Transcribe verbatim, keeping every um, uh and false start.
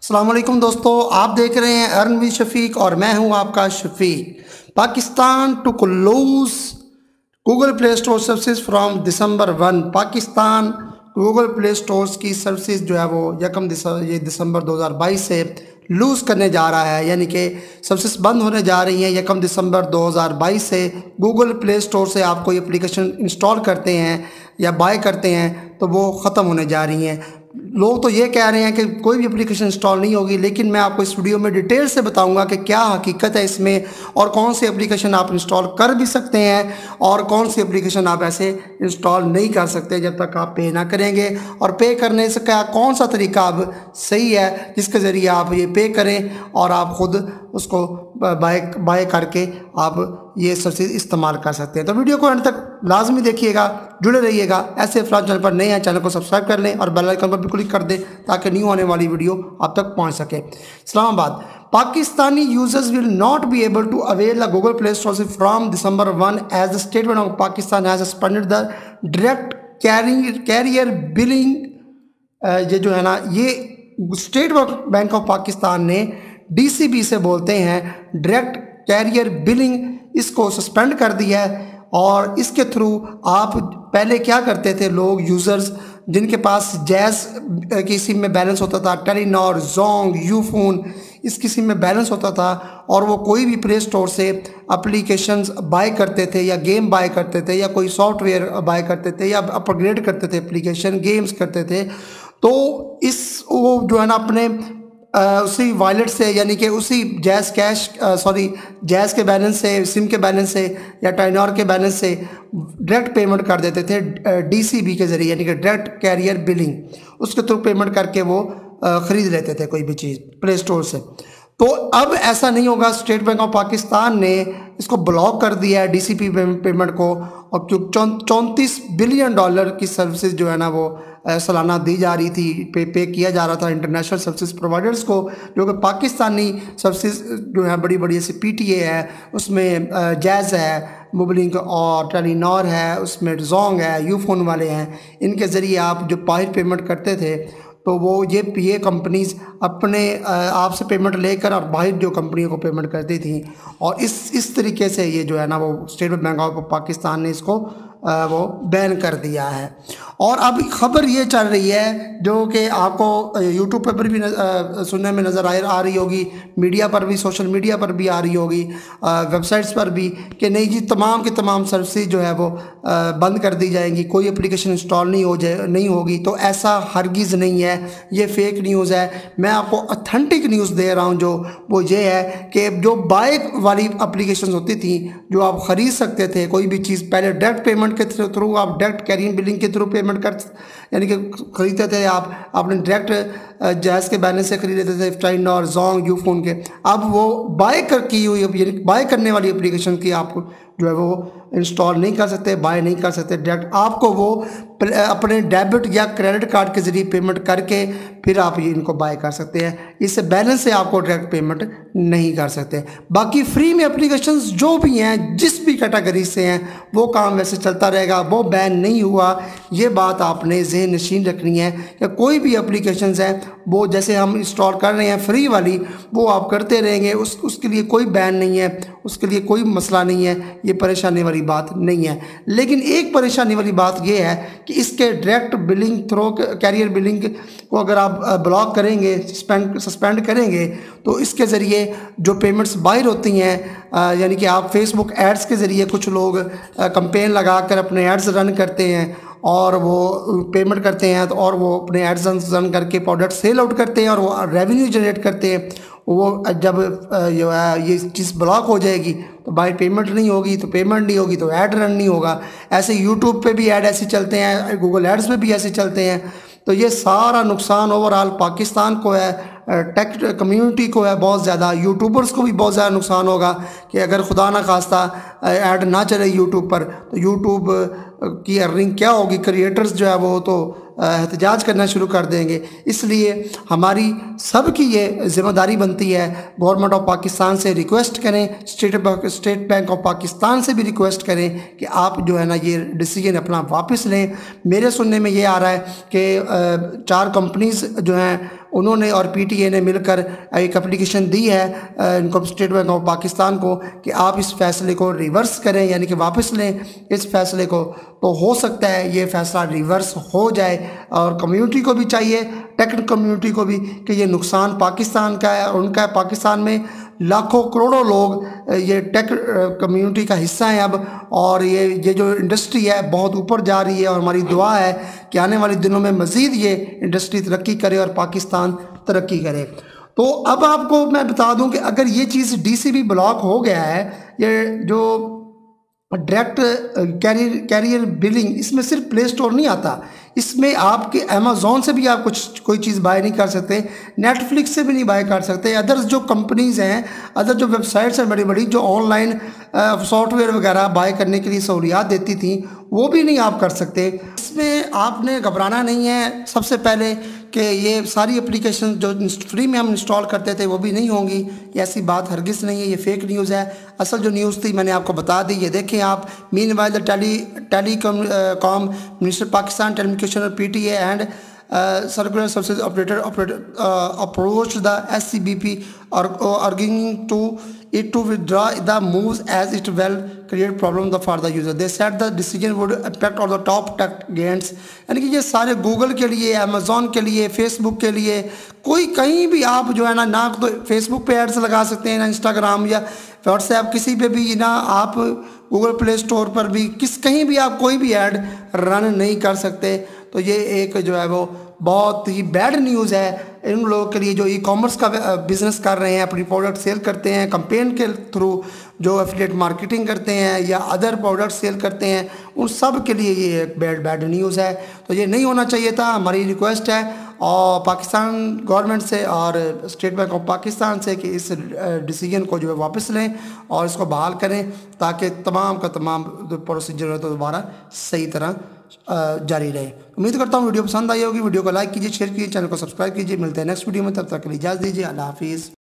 अस्सलाम वालेकुम दोस्तों, आप देख रहे हैं अर्न विद शफीक और मैं हूं आपका Shafiq. Pakistan to close Google Play Store services from December one. Pakistan Google Play stores की सर्विसेज जो है वो यकम ये दिसंबर दो हज़ार बाईस से लूज़ करने जा रहा है, यानी कि सर्विसेज बंद होने जा रही हैं। यकम दिसंबर दो हज़ार बाईस से गूगल प्ले स्टोर से आप कोई एप्लीकेशन इंस्टॉल करते हैं या बाय करते हैं तो वो ख़त्म होने जा रही हैं। लोग तो ये कह रहे हैं कि कोई भी एप्लीकेशन इंस्टॉल नहीं होगी, लेकिन मैं आपको इस वीडियो में डिटेल से बताऊंगा कि क्या हकीकत है इसमें और कौन सी एप्लीकेशन आप इंस्टॉल कर भी सकते हैं और कौन सी एप्लीकेशन आप ऐसे इंस्टॉल नहीं कर सकते जब तक आप पे ना करेंगे। और पे करने से क्या कौन सा तरीका अब सही है जिसके ज़रिए आप ये पे करें और आप ख़ुद उसको बाय बाय करके आप ये सर्विस इस्तेमाल कर सकते हैं। तो वीडियो को अंत तक लाजमी देखिएगा, जुड़े रहिएगा। ऐसे फ़िलहाल चैनल पर नए हैं, चैनल को सब्सक्राइब कर लें और बेल आइकन पर भी क्लिक कर दें ताकि न्यू आने वाली वीडियो आप तक पहुंच सके। Islamabad, Pakistani users will not be able to avail the Google Play Store from December one as the State bank of Pakistan has suspended the direct carrier billing. ये जो है ना, ये स्टेट बैंक ऑफ पाकिस्तान ने डी सी बी से बोलते हैं direct carrier billing, इसको सस्पेंड कर दिया है। और इसके थ्रू आप पहले क्या करते थे, लोग यूज़र्स जिनके पास जैज़ की सिम में बैलेंस होता था, टेलीनॉर, जोंग, यूफोन, इस किस्म में बैलेंस होता था और वो कोई भी प्ले स्टोर से एप्लीकेशंस बाय करते थे या गेम बाय करते थे या कोई सॉफ्टवेयर बाय करते थे या अपग्रेड करते थे एप्लीकेशन, गेम्स करते थे, तो इस वो जो है ना अपने Uh, उसी वॉलेट से, यानी कि उसी जैज़ कैश सॉरी जैज़ के बैलेंस से, सिम के बैलेंस से या टाइनॉर के बैलेंस से डायरेक्ट पेमेंट कर देते थे डी सी बी के ज़रिए, यानी कि डायरेक्ट कैरियर बिलिंग। उसके थ्रू पेमेंट करके वो ख़रीद लेते थे कोई भी चीज़ प्ले स्टोर से। तो अब ऐसा नहीं होगा। स्टेट बैंक ऑफ पाकिस्तान ने इसको ब्लॉक कर दिया है डी सी बी पेमेंट को, और चौंतीस बिलियन डॉलर की सर्विसेज जो है ना वो सालाना दी जा रही थी, पे पे किया जा रहा था इंटरनेशनल सर्विसेज प्रोवाइडर्स को, जो कि पाकिस्तानी सर्विसेज जो है बड़ी बड़ी ऐसी पी टी ए है, उसमें जैज़ है, मोबलिंक और टेलीनॉर है, उसमें जोंग है, यूफोन वाले हैं। इनके ज़रिए आप जो बाहर पेमेंट करते थे तो वो ये ये कंपनीज़ अपने आपसे पेमेंट लेकर और बाहर जो कंपनियों को पेमेंट करती थी, और इस इस तरीके से ये जो है ना वो स्टेट बैंक ऑफ पाकिस्तान ने इसको वो बैन कर दिया है। और अब खबर ये चल रही है जो कि आपको यूट्यूब पर भी सुनने में नज़र आ रही होगी, मीडिया पर भी, सोशल मीडिया पर भी आ रही होगी, वेबसाइट्स पर भी, कि नहीं जी तमाम के तमाम सर्विसेज जो है वो बंद कर दी जाएंगी, कोई एप्लीकेशन इंस्टॉल नहीं हो जाए नहीं होगी। तो ऐसा हरगिज़ नहीं है, ये फेक न्यूज़ है। मैं आपको ऑथेंटिक न्यूज़ दे रहा हूँ, जो वो ये है कि जो बाय वाली एप्लीकेशन होती थी, जो आप ख़रीद सकते थे कोई भी चीज़, पहले डायरेक्ट पेमेंट के थ्रू आप डायरेक्ट कैरियर बिलिंग के थ्रू पेमेंट कर यानी कि खरीदते थे आप, आपने डायरेक्ट जैज़ के बैलेंस से खरीद लेते थे, टाइनॉर, जोंग, यूफोन के। अब वो बाय कर की हुई यानी बाय करने वाली एप्लीकेशन की आप जो है वो इंस्टॉल नहीं कर सकते, बाय नहीं कर सकते। डायरेक्ट आपको वो अपने डेबिट या क्रेडिट कार्ड के ज़रिए पेमेंट करके फिर आप ये इनको बाय कर सकते हैं। इससे बैलेंस से आपको डायरेक्ट पेमेंट नहीं कर सकते। बाकी फ्री में एप्लीकेशंस जो भी हैं, जिस भी कैटेगरी से हैं, वो काम वैसे चलता रहेगा, वो बैन नहीं हुआ। ये बात आपने ज़हन नशीन रखनी है कि कोई भी एप्लीकेशंस हैं वो जैसे हम इंस्टॉल कर रहे हैं फ्री वाली, वो आप करते रहेंगे, उस उसके लिए कोई बैन नहीं है, उसके लिए कोई मसला नहीं है, ये परेशानी वाली बात नहीं है। लेकिन एक परेशानी वाली बात ये है कि इसके direct billing through carrier billing को अगर आप ब्लॉक करेंगे, सस्पेंड सस्पेंड करेंगे, तो इसके ज़रिए जो पेमेंट्स बाहर होती हैं, यानी कि आप फेसबुक एड्स के ज़रिए कुछ लोग कैंपेन लगाकर अपने एड्स रन करते हैं और वो पेमेंट करते हैं, तो और वो अपने एड्स रन करके प्रोडक्ट सेल आउट करते हैं और वो रेवेन्यू जनरेट करते हैं। वो जब जो है ये चीज़ ब्लॉक हो जाएगी तो बाय पेमेंट नहीं होगी, तो पेमेंट नहीं होगी तो ऐड रन नहीं होगा। ऐसे यूट्यूब पे भी ऐड ऐसे चलते हैं, गूगल एड्स में भी ऐसे चलते हैं। तो ये सारा नुकसान ओवरऑल पाकिस्तान को है, टेक कम्युनिटी को है बहुत ज़्यादा, यूट्यूबर्स को भी बहुत ज़्यादा नुकसान होगा कि अगर खुदा ना खास्ता ऐड ना चले यूट्यूब पर तो यूट्यूब की अर्निंग क्या होगी, क्रिएटर्स जो है वो तो एहतजाज करना शुरू कर देंगे। इसलिए हमारी सब की ये ज़िम्मेदारी बनती है, गवर्नमेंट ऑफ पाकिस्तान से रिक्वेस्ट करें, state state bank of Pakistan से भी रिक्वेस्ट करें कि आप जो है ना ये डिसीजन अपना वापस लें। मेरे सुनने में ये आ रहा है कि चार कंपनीज़ जो हैं انہوں نے اور پی ٹی اے نے مل کر ایک اپلیکیشن دی ہے ان کو اسٹیٹ بینک آف پاکستان کو کہ آپ اس فیصلے کو ریورس کریں، یعنی کہ واپس لیں اس فیصلے کو. تو ہو سکتا ہے یہ فیصلہ ریورس ہو جائے، اور کمیونٹی کو بھی چاہیے، ٹیک کمیونٹی کو بھی، کہ یہ نقصان پاکستان کا ہے اور ان کا ہے. پاکستان میں لاکھوں کروڑوں لوگ یہ ٹیک کمیونٹی کا حصہ ہیں اب، اور یہ یہ جو انڈسٹری ہے بہت اوپر جا رہی ہے، اور ہماری دعا ہے کہ آنے والے دنوں میں مزید یہ انڈسٹری ترقی کرے اور پاکستان ترقی کرے. تو اب آپ کو میں بتا دوں کہ اگر یہ چیز ڈی سی بی بلاک ہو گیا ہے، یہ جو ڈائریکٹ کیریئر کیریئر بلنگ، اس میں صرف پلے سٹور نہیں آتا، اس میں آپ کے امیزون سے بھی آپ کچھ کوئی چیز بائی نہیں کر سکتے، نیٹ فلکس سے بھی نہیں بائی کر سکتے، ادرس جو کمپنیز ہیں، ادر جو ویب سائٹس ہیں بڑی بڑی جو آن لائن سافٹ ویئر وغیرہ بائی کرنے کے لیے سہولیات دیتی تھیں، وہ بھی نہیں آپ کر سکتے. اس میں آپ نے گھبرانا نہیں ہے. سب سے پہلے کہ یہ ساری اپلیکیشن جو فری میں ہم انسٹال کرتے تھے وہ بھی نہیں ہوں گی، یہ ایسی بات ہرگز نہیں ہے، یہ فیک نیوز ہے. اصل جو نیوز تھی میں نے آپ کو بتا دی، یہ دیکھیں آپ. Meanwhile the tele telecom minister Pakistan tele commissioner P T A and cellular services operator approach the S C B P arguing to it to withdraw the moves as it will create problem for the user. They said the decision would impact on the top tech giants. یعنی کہ یہ سارے Google کے لیے، Amazon کے لیے، face بک کے لیے، کوئی کہیں بھی آپ جو ہے نا، نہ تو فیس بک پہ ایڈس لگا سکتے ہیں، نہ انسٹاگرام یا واٹس ایپ کسی پہ بھی، نہ آپ گوگل پلے اسٹور پر بھی کس کہیں بھی آپ کوئی بھی ایڈ رن نہیں کر سکتے. تو یہ ایک جو ہے وہ بہت ہی بیڈ نیوز ہے ان لوگوں کے لیے جو ای کامرس کا بزنس کر رہے ہیں، اپنی پروڈکٹ سیل کرتے ہیں کمپین کے تھرو، جو ایفیلیٹ مارکیٹنگ کرتے ہیں یا ادر پروڈکٹ سیل کرتے ہیں، ان سب کے لیے یہ ایک بیڈ بیڈ نیوز ہے. تو یہ نہیں ہونا چاہیے تھا. ہماری ریکویسٹ ہے اور پاکستان گورنمنٹ سے اور اسٹیٹ بینک آف پاکستان سے کہ اس ڈیسیجن کو جو ہے واپس لیں اور اس کو بحال کریں، تاکہ تمام کا تمام پروسیجر ہے تو دوبارہ صحیح طرح جاری رہے. امید کرتا ہوں ویڈیو پسند آئی ہوگی. ویڈیو کو لائک کیجیے، شیئر کیجیے، چینل کو سبسکرائب کیجیے. ملتے ہیں نیکسٹ ویڈیو میں، تب تک کے لیے اجازت دیجیے. اللہ حافظ.